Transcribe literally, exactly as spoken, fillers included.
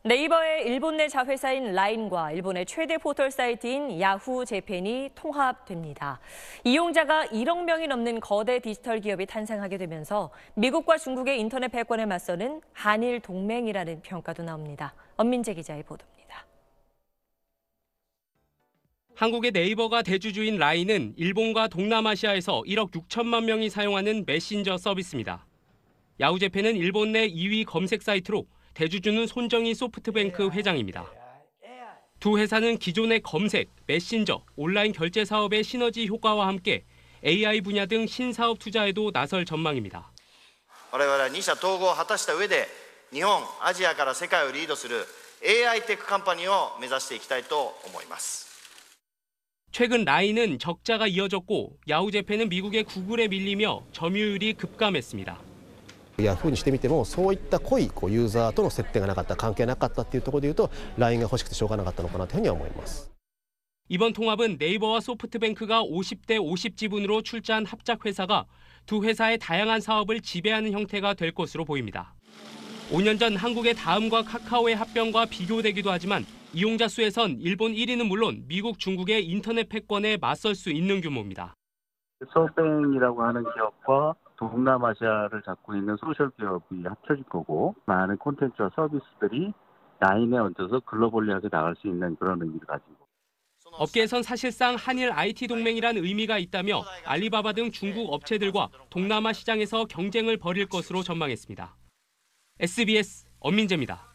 네이버의 일본 내 자회사인 라인과 일본의 최대 포털 사이트인 야후 재팬이 통합됩니다. 이용자가 일억 명이 넘는 거대 디지털 기업이 탄생하게 되면서 미국과 중국의 인터넷 패권에 맞서는 한일 동맹이라는 평가도 나옵니다. 엄민재 기자의 보도입니다. 한국의 네이버가 대주주인 라인은 일본과 동남아시아에서 일억 육천만 명이 사용하는 메신저 서비스입니다. 야후 재팬은 일본 내 이 위 검색 사이트로 대주주는 손정희 소프트뱅크 회장입니다. 두 회사는 기존의 검색, 메신저, 온라인 결제 사업의 시너지 효과와 함께 에이아이 분야 등 신사업 투자에도 나설 전망입니다. 我々はに社統合を果たした上で日本、アジアから世界をリードする 에이아이 テックカンパニーを目指していきたいと思います。 최근 라인은 적자가 이어졌고 야후 재팬은 미국의 구글에 밀리며 점유율이 급감했습니다. ヤフーにしてみてもそういった濃いこうユーザーとの接点がなかった、関係なかったっていうところでいうと ライン が欲しくてしょうがなかったのかなというふうには思います。 이번 통합은 네이버와 소프트뱅크가 오십 대 오십 지분으로 출자한 합작 회사가 두 회사의 다양한 사업을 지배하는 형태가 될 것으로 보입니다. 오 년 전 한국의 다음과 카카오의 합병과 비교되기도 하지만 이용자 수에선 일본 일 위는 물론 미국, 중국의 인터넷 패권에 맞설 수 있는 규모입니다. 소뱅이라고 하는 기업과 동남아시아를 잡고 있는 소셜 기업이 합쳐질 거고 많은 콘텐츠와 서비스들이 라인에 얹어서 글로벌리하게 나갈 수 있는 그런 의미를 가지고. 업계에선 사실상 한일 아이티 동맹이란 의미가 있다며 알리바바 등 중국 업체들과 동남아 시장에서 경쟁을 벌일 것으로 전망했습니다. 에스비에스 엄민재입니다.